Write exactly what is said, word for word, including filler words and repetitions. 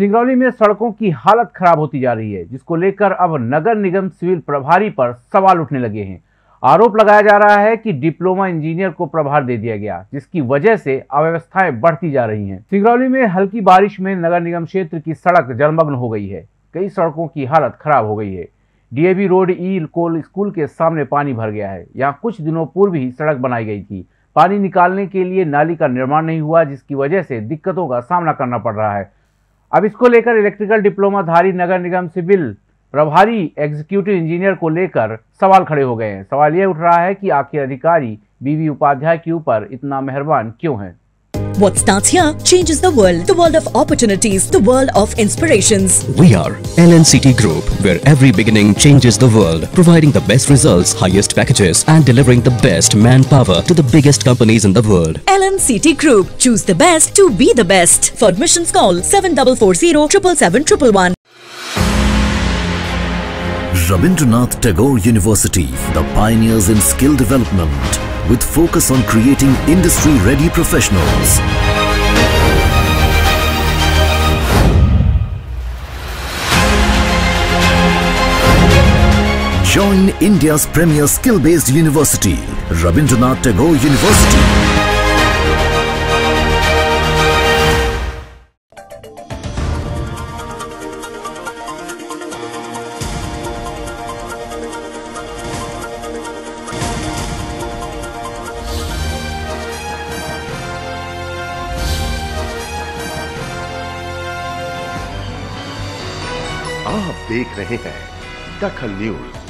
सिंगरौली में सड़कों की हालत खराब होती जा रही है, जिसको लेकर अब नगर निगम सिविल प्रभारी पर सवाल उठने लगे हैं। आरोप लगाया जा रहा है कि डिप्लोमा इंजीनियर को प्रभार दे दिया गया, जिसकी वजह से अव्यवस्थाएं बढ़ती जा रही हैं। सिंगरौली में हल्की बारिश में नगर निगम क्षेत्र की सड़क जलमग्न हो गई है। कई सड़कों की हालत खराब हो गई है। डीएवी रोड ई कोल स्कूल के सामने पानी भर गया है। यहाँ कुछ दिनों पूर्व ही सड़क बनाई गई थी। पानी निकालने के लिए नाली का निर्माण नहीं हुआ, जिसकी वजह से दिक्कतों का सामना करना पड़ रहा है। अब इसको लेकर इलेक्ट्रिकल डिप्लोमा धारी नगर निगम सिविल प्रभारी एग्जीक्यूटिव इंजीनियर को लेकर सवाल खड़े हो गए हैं। सवाल यह उठ रहा है कि आखिर अधिकारी बीवी उपाध्याय के ऊपर इतना मेहरबान क्यों है। What starts here changes the world. The world of opportunities. The world of inspirations. We are L N C T Group, where every beginning changes the world. Providing the best results, highest packages and delivering the best manpower to the biggest companies in the world. L N C T Group. Choose the best to be the best. For admissions call seven four four zero seven seven seven one one. Rabindranath Tagore University, the pioneers in skill development, with focus on creating industry-ready professionals. Join India's premier skill-based university, Rabindranath Tagore University. आप देख रहे हैं दखल news.